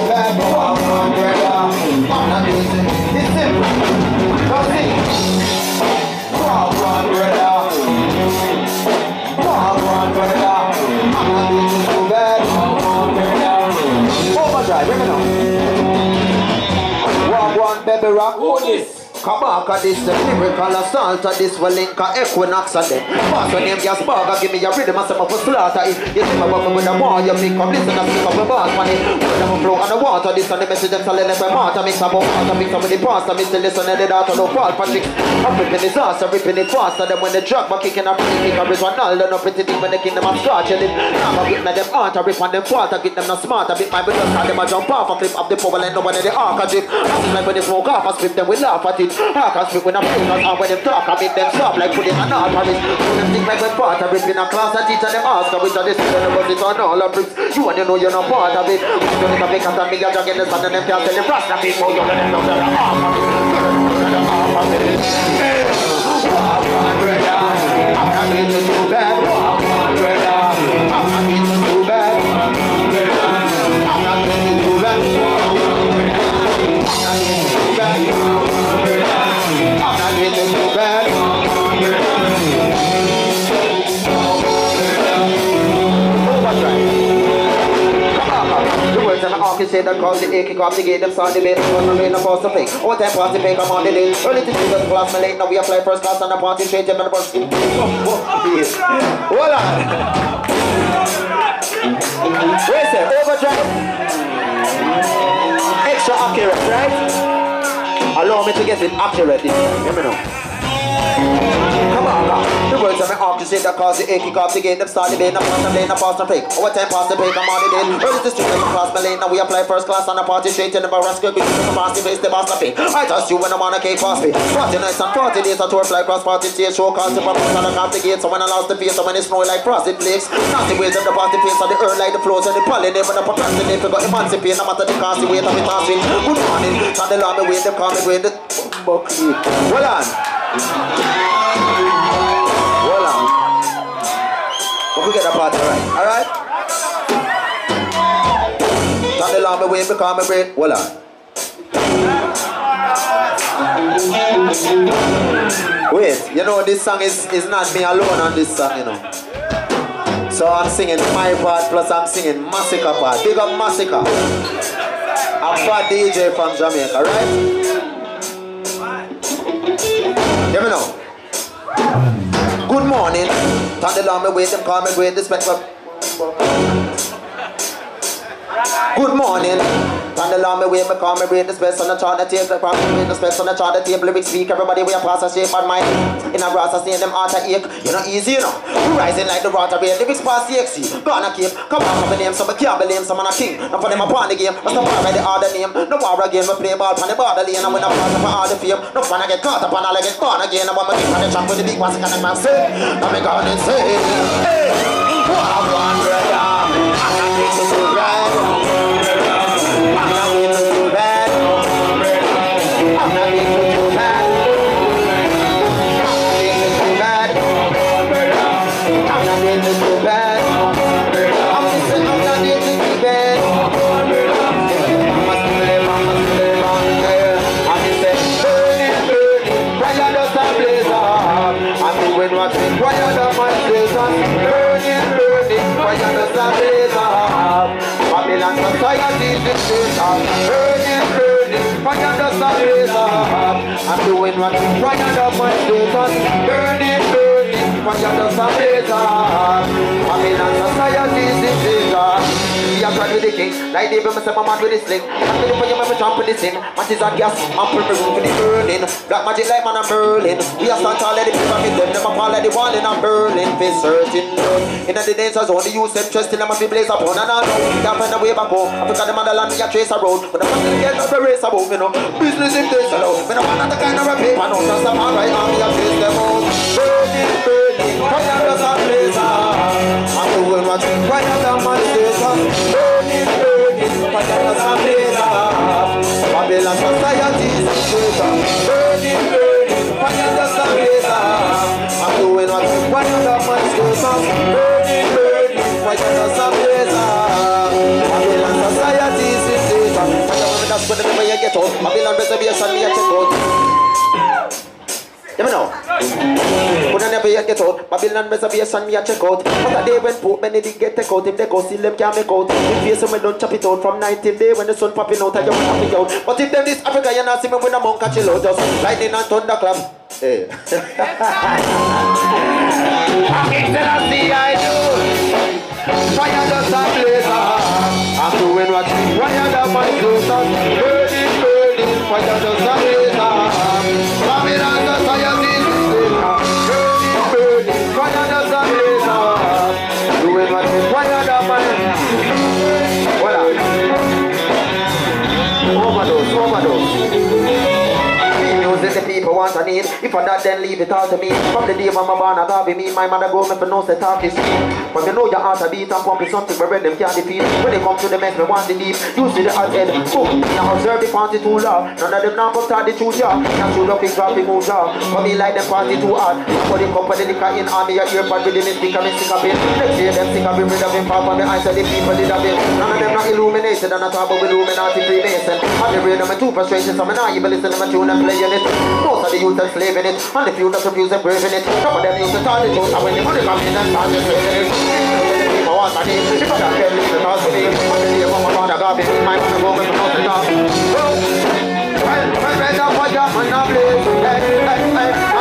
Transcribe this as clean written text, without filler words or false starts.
bad. Walk on, brother. I'm not losing. It's simple. Go see. Walk on, brother. Walk on, brother. I'm not losing too bad. Walk on, brother. Overdrive, bring it on. Walk on, baby rock. Who this? Come back at this, the lyrical assault at this, well link a equinox at them. Pass your name, just burger, give me your rhythm, and some of us slaughter it. You see my weapon with the war, you pick up, listen and pick up the boss money. Put them flow on the water, this and the message them selling them for water. Mix up water, mix up with the pasta, mix the listen and the data, no fall for tricks. I'm ripping the sauce, I'm ripping it faster than when the drug, but kicking up, kick up is one all, and up it when the kingdom of scratch. And I'm a bit like them art, I rip on them fault, I get them not smart, I bit my business, call them a jump off, I flip up the power and nobody the arc, I drip. I feel like when they smoke off, I split them, we laugh at it. I can speak when I'm playing us, and when them talk, I make them stop like putting an artery. When them think like when part of it, in a class, I teach and them ask, which are the students, but it's on all of bricks. You and you know you're not part of it. You don't need to make a time, you're jogging the sun, and them can't tell them rasta people, you're letting them know they're half of it. Walk on, brother. I'm not going to do bad. Walk on, brother. I'm not going to do bad. I'm not going to do bad. I'm not going to do bad. I'm not getting too bad. The words of the artist say that cause the ache, kick off the gate, them start the bait, because the rain, the force to fake. All time party fake, I'm on the day. Early to Jesus class, my late, now we apply first class on the party straight, and the first. Hold on. Wait a overdrive. Extra accurate, right? Allow me to get it accurate. Hear me now. Come on, now. The words of my artist say that cause the ache, kick off the gate, them start the bait, no pass, no play, no pass, no fake. Over time pass the fake, I'm on the day. Early to street, I'm class, my lane, now we apply first class on the party straight, and the rascal, we come past the face, the boss, nothing. I trust you when I'm on a cake pass me. 40 nights and 40 days, I tour fly cross party stage, show cause the purpose and I can't the gate, so when I lost the face, so when it snow like frost, it flakes. Nasty ways of the party face, and the earth like the flows, and the pollen, never the procrastinate, we got emancipate, no matter the cost, the weight of it, tossing. Good morning, and the law, me wait, them call me wait, the bucket. Hold on. Hold on. We'll get the party right, alright? Turn the lamp away, become me break. Hold on. Wait, you know this song is not me alone on this song, you know. So I'm singing my part plus I'm singing Massacre part. Big up Massacre. I'm fat DJ from Jamaica, right? Hear me now. Good morning. Turn the lamp away, them call me great respect. Good morning. Turn the lamp away, me call me great respect. On the chart, the table, great respect. On the chart, the table, lyrics speak. Everybody we a pass a shape on my in a grass, I see them heart a ache. You know easy, you know. You rising like the water rain. Lyrics pass the XC. Gonna keep. Come on, come name. Some can't believe some man a king. Now for them upon the game. Must not by the other name. No war again. We play ball on the border lane. And when I pass up all the fame. No fun I get caught up and I get gone again. I want me to get on the track with the big ones. Can I man say? Now me gone and say, hey, walk on, brother. I'm not going to do right. I'm not going to do bad. I'm not going to do bad. I'm not going to do bad. I'm missing, I'm not going to do bad. I must live, I'm missing, burning, fire does not blaze up. I'm doing what's in fire does not blaze up. Burning, fire does not blaze up. Babylon society is station. Burning, fire does not blaze up. I'm doing what's in fire does not blaze up. Burning, fire does not blaze up. Babylon society is station. I'm trying with the king, like David, myself, I'm mad with this sling. I'm telling you, I'm jump with this thing. Matches on gas, I'm putting room for the burning. Black magic like man, I'm burning. We are starting to let the people in them. Never fall like the wall and I'm burning. Face searching love. In the dancers, only use them trust in them. I feel blaze upon and I know. Can't find a way back home. Africa, the motherland, we are trace a road. But the person get up a race above, you know. Business if they sell out. When I'm not the kind of a paper, no, just a man right now, we are trace them out. Burning, fire does not blaze up. I'm doing what's in fire down my station. Burning, fire does not blaze up. Babylon society is in station. Burning, fire does not blaze up. I'm doing what's in fire down my station. Burning, fire does not blaze up. Babylon society is in station. get out. Babylon reservation, me a check out. You know? Could I never yet get out? Babylon reservation, me a check out. But a day when Pope Benedict get take out. If they go see them, can't make out. If face them, don't chop it out. From night till day when the sun popping out, I just chop it out. But if them this Africa, you not see me when a monk catch it out. Just lightning and thunderclap. Hey. I do. Fire does a blaze. I'm doing what fire does my clothes. Burning, burning. Fire does a blaze. Babylon does fire this. Burning, burning. Fire does a blaze. Doing what fire does my. Voila. Overdose, overdose. Music the people want and need. If I not then leave it all to me. From the day when my born I gotta be me. My mother go me for no set talk is sweet. But you know your heart a beat and pump is something where them can't defeat. When they come to the mess me want the deep. You see the hot head. Boom. Now observe the party too loud. None of them now come start the truth yeah. Now shoot up the dropping move yeah. For me like them party too hard. For the cup of the liquor in army your earpod with the mystic and stick up in. Next year them stick up in rid of him pop on the eyes of the people did a bit. None of them not illuminated and I talk about Illuminati Freemason. And the brain of me too frustrated so me not even listen to my tune and playing it. Most of the youth are slaving it, and the few that refuse and braving it. Some of them used to tell the truth, and when the money comes in and start to saving it. People want to need, if I don't get me, the cause for me. But the day from my father got me, my mother go with the house and talk. Well, red up, what up, and I'm blazed. Hey, hey, hey.